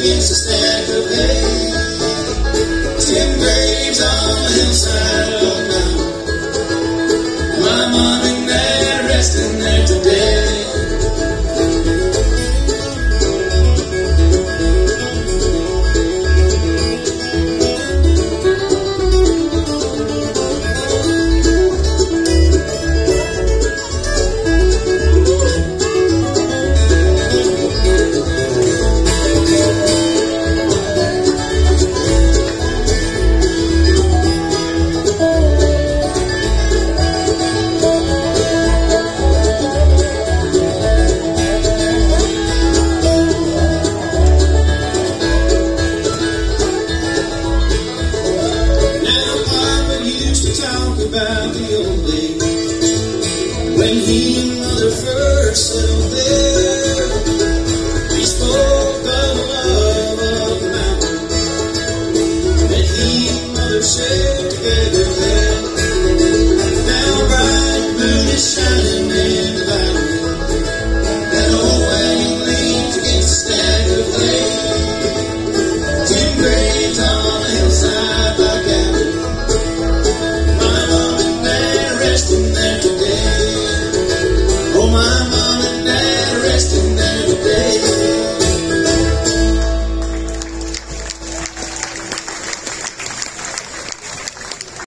against a stack of hay. 10 graves on the hillside all down. My mom and dad resting there today. About the old days when he and mother first settled there. He spoke of the love of the mountain that he and mother shared together there. Now bright moon is shining in the valley. That old wagon leans against a stack of hay. 10 graves on the hillside by Gavin. Resting there today.